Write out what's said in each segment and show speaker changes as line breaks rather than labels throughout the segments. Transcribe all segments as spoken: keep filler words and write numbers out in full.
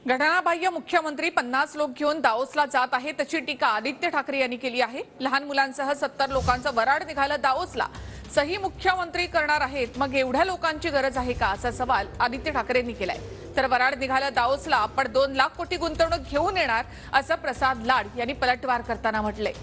घटनाबाह्य मुख्यमंत्री पन्नास लोक घेऊन दाओसला जात आहे त्याची टीका आदित्य ठाकरे यांनी केली आहे। लहान मुलांसह सत्तर लोकांचं वराड निघालं दाओसला। सही मुख्यमंत्री करणार आहेत मग एवढ्या लोकांची गरज आहे का असा सवाल आदित्य ठाकरेंनी केलाय। तर वराड निघालं दाओसला आपण दोन लाख कोटी गुंतवणूक घेऊन येणार असं प्रसाद लाड यांनी पलटवार करताना म्हटलंय।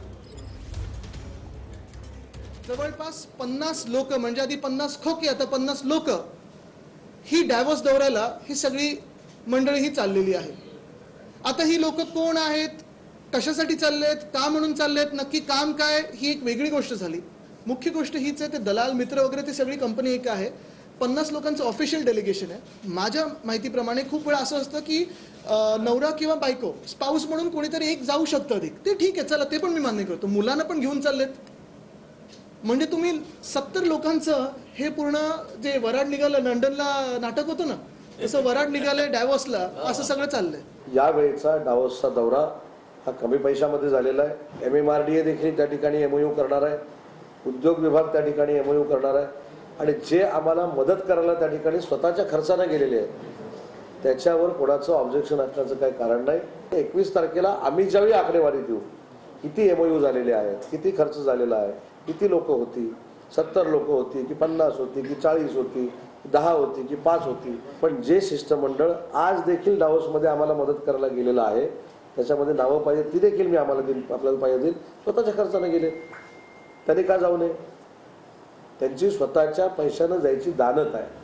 जवळपास पन्नास लोक म्हणजे आधी पन्नास खोके आता पन्नास लोक ही डायव्हर्स दौऱ्याला ही सगळी मंडळी ही चाललेली आहे। आता ही लोक कोण आहेत, कशासाठी चाललेत, का म्हणून चाललेत, नक्की काम काय ही एक वेगळी गोष्ट झाली। मुख्य गोष्ट हीच आहे ते दलाल मित्र वगैरे ते सगळी कंपनी एक आहे। पन्नास लोकांचं ऑफिशियल डेलिगेशन आहे। माझ्या माहितीप्रमाणे खूप वेळा असं असतं की नवरा किंवा बायको स्पाऊस म्हणून कोणीतरी एक जाऊ शकतं अधिक, ते ठीक आहे, चला ते पण मी मान्य करतो। मुलांना पण घेऊन चाललेत म्हणजे तुम्ही सत्तर लोकांचं हे पूर्ण जे वराड निघालं लंडनला नाटक होतं ना तसं वराड निघालंय डायव्हर्सला असं सगळं चाललंय।
यावेळेचा डावोसचा दौरा हा कमी पैशामध्ये झालेला आहे। M M R D A देखील त्या ठिकाणी एमओयू करणार आहे, उद्योग विभाग त्या ठिकाणी एमओयू करणार आहे आणि जे आम्हाला मदत करायला त्या ठिकाणी स्वतःच्या खर्चाने गेलेले आहेत त्याच्यावर कोणाचं ऑब्जेक्शन असण्याचं काही कारण नाही। एकवीस तारखेला आम्ही ज्यावेळी आकडेवारी देऊ किती एमओयू झालेले आहेत, किती खर्च झालेला आहे, किती लोक होती, सत्तर लोक होती की पन्नास होती की चाळीस होती, दहा होती की पाच होती, पण जे शिष्टमंडळ आज देखील डावोसमध्ये आम्हाला मदत करायला गेलेलं आहे त्याच्यामध्ये नावं पाहिजे ती देखील मी आम्हाला देईल, आपल्याला पाहिजे देईल, स्वतःच्या खर्चाने गेले त्यांनी का जाऊ नये, त्यांची स्वतःच्या पैशानं जायची दानत आहे।